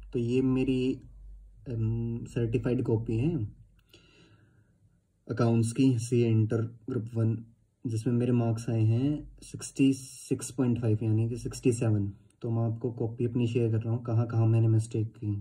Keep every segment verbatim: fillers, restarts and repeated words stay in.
तो ये मेरी सर्टिफाइड कॉपी है अकाउंट्स की, सी इंटर ग्रुप वन, जिसमें मेरे मार्क्स आए हैं सिक्सटी सिक्स पॉइंट फाइव यानी कि सिक्सटी सेवन। तो मैं आपको कॉपी अपनी शेयर कर रहा हूँ कहाँ कहाँ मैंने मिस्टेक की।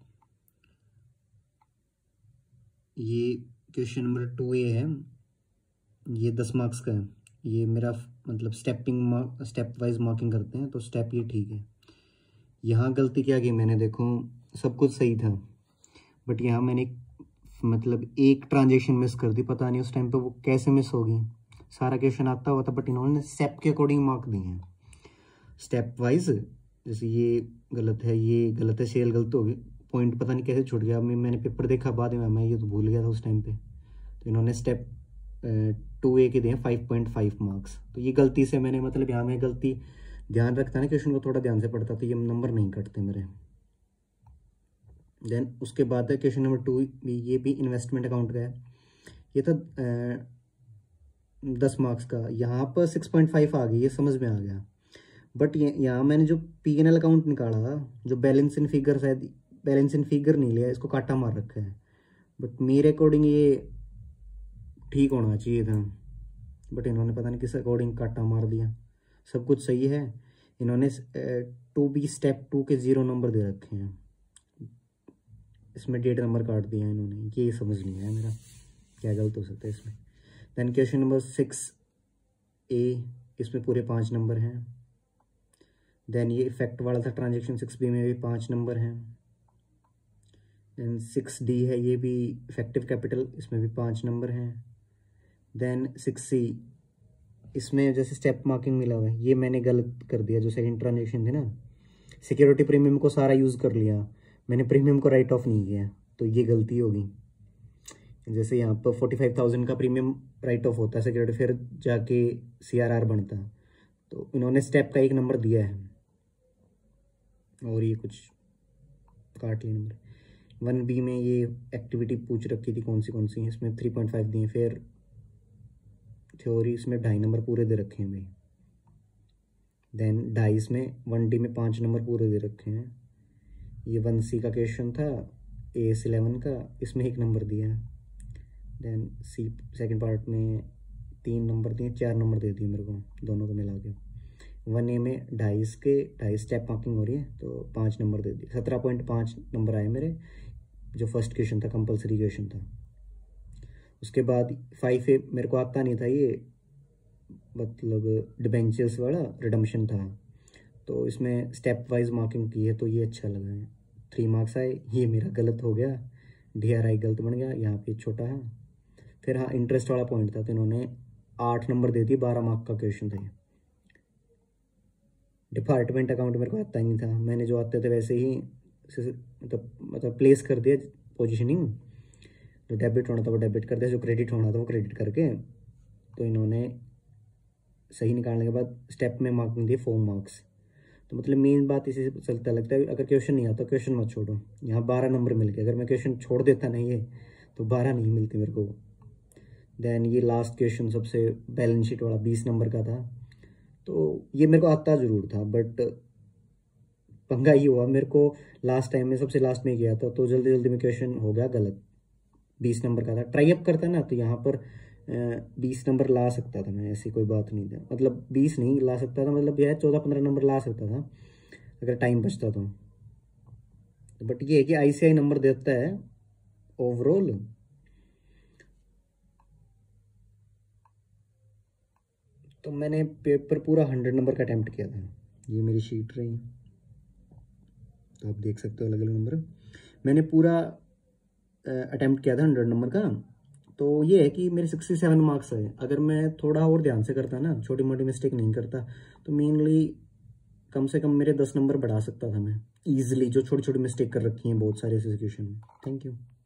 ये क्वेश्चन नंबर टू ए है, ये दस मार्क्स का है। ये मेरा मतलब stepping mark, step wise marking करते हैं, तो स्टेप ये ठीक है। यहाँ गलती क्या की मैंने, देखो सब कुछ सही था बट यहाँ मैंने मतलब एक ट्रांजेक्शन मिस कर दी, पता नहीं उस टाइम पे वो कैसे मिस होगी। सारा क्वेश्चन आता हुआ था बट इन्होंने स्टेप के अकॉर्डिंग मार्क दिए हैं, स्टेप वाइज। जैसे ये गलत है, ये गलत है, सेल गलत होगी, पॉइंट पता नहीं कैसे छूट गया। मैं मैंने पेपर देखा बाद में, मैं ये तो भूल गया था उस टाइम पे। तो इन्होंने स्टेप टू ए के दिए फाइव पॉइंट फाइव मार्क्स। तो ये गलती से मैंने मतलब यहाँ में गलती ध्यान रखता ना, क्वेश्चन को थोड़ा ध्यान से पढ़ता तो ये नंबर नहीं कटते मेरे। देन उसके बाद है क्वेश्चन नंबर टू, ये भी इन्वेस्टमेंट अकाउंट का है। ये था दस मार्क्स का, यहाँ पर सिक्स पॉइंट फाइव आ गई, ये समझ में आ गया। बट ये यहाँ मैंने जो पी एन एल अकाउंट निकाला, जो बैलेंस इन फिगर, शायद बैलेंस इन फिगर नहीं लिया, इसको काटा मार रखा है। बट मेरे अकॉर्डिंग ये ठीक होना चाहिए था, बट इन्होंने पता नहीं किस अकॉर्डिंग काटा मार दिया। सब कुछ सही है, इन्होंने टू बी स्टेप टू के ज़ीरो नंबर दे रखे हैं, इसमें डेट नंबर काट दिया है इन्होंने। ये समझ नहीं आया मेरा क्या गलत हो सकता है इसमें। Then question number six A, इसमें पूरे पाँच नंबर हैं। देन ये इफेक्ट वाला था ट्रांजेक्शन, सिक्स बी में भी पाँच नंबर हैं। देन सिक्स डी है, ये भी इफेक्टिव कैपिटल, इसमें भी पाँच नंबर हैं। देन सिक्स सी, इसमें जैसे स्टेप मार्किंग मिला हुआ है, ये मैंने गलत कर दिया। जो सेकंड ट्रांजेक्शन थी ना, सिक्योरिटी प्रीमियम को सारा यूज़ कर लिया मैंने, प्रीमियम को राइट ऑफ नहीं किया, तो ये गलती होगी। जैसे यहाँ पर फोर्टी फाइव थाउजेंड का प्रीमियम राइट ऑफ होता है सिक्योरिटी, फिर जाके सी आर आर बनता है। तो इन्होंने स्टेप का एक नंबर दिया है और ये कुछ काट लिया नंबर। वन बी में ये एक्टिविटी पूछ रखी थी कौन सी कौन सी, इसमें थ्री पॉइंट फाइव दिए। फिर थ्योरी, इसमें ढाई नंबर पूरे दे रखे हैं भाई। देन ढाई में वन डी में पाँच नंबर पूरे दे रखे हैं। ये वन सी का क्वेश्चन था ए एस इलेवन का, इसमें एक नंबर दिया है। देन सी सेकंड पार्ट में तीन नंबर दिए, चार नंबर दे दिए मेरे को दोनों को मिला के। वन ए में ढाई के ढाई स्टेप मार्किंग हो रही है, तो पाँच नंबर दे दिए, सत्रह पॉइंट पाँच नंबर आए मेरे, जो फर्स्ट क्वेश्चन था, कंपलसरी क्वेश्चन था। उसके बाद फाइव ए मेरे को आता नहीं था, ये मतलब डिबेंचर्स वाला रिडम्पशन था, तो इसमें स्टेप वाइज मार्किंग की है, तो ये अच्छा लगा है। थ्री मार्क्स आए, ये मेरा गलत हो गया, डी आर आई गलत बन गया, यहाँ पे छोटा है। फिर हाँ, इंटरेस्ट वाला पॉइंट था, तो इन्होंने आठ नंबर दे दिए, बारह मार्क का क्वेश्चन था ये। डिपार्टमेंट अकाउंट मेरे को आता ही नहीं था, मैंने जो आते थे वैसे ही मतलब मतलब प्लेस कर दिया पोजीशनिंग, जो डेबिट होना था वो डेबिट कर दिया, जो क्रेडिट होना था वो क्रेडिट करके। तो इन्होंने सही निकालने के बाद स्टेप में मार्किंग दी फोर मार्क्स। तो मतलब मेन बात इसी से चलता लगता है, अगर क्वेश्चन नहीं आता क्वेश्चन मत छोड़ो। यहाँ बारह नंबर मिल गए, अगर मैं क्वेश्चन छोड़ देता नहीं है तो बारह नहीं मिलते मेरे को। देन ये लास्ट क्वेश्चन सबसे बैलेंस शीट वाला बीस नंबर का था, तो ये मेरे को आता ज़रूर था, बट पंगा ये हुआ मेरे को लास्ट टाइम में सबसे लास्ट में किया था, तो जल्दी जल्दी में क्वेश्चन हो गया गलत। बीस नंबर का था, ट्राई अप करता ना तो यहाँ पर बीस नंबर ला सकता था मैं, ऐसी कोई बात नहीं था, मतलब बीस नहीं ला सकता था, मतलब यह चौदह पंद्रह नंबर ला सकता था अगर टाइम बचता तो। बट ये है कि आई सी आई नंबर देता है ओवरऑल। तो मैंने पेपर पूरा हंड्रेड नंबर का अटैम्प्ट किया था, ये मेरी शीट रही, तो आप देख सकते हो अलग अलग नंबर मैंने पूरा अटैम्प्ट किया था हंड्रेड नंबर का। तो ये है कि मेरे सिक्सटी सेवन मार्क्स आए। अगर मैं थोड़ा और ध्यान से करता ना, छोटी मोटी मिस्टेक नहीं करता, तो मेनली कम से कम मेरे दस नंबर बढ़ा सकता था मैं ईजिली, जो छोटी छोटी मिस्टेक कर रखी हैं बहुत सारे सिचुएशन में। Thank you.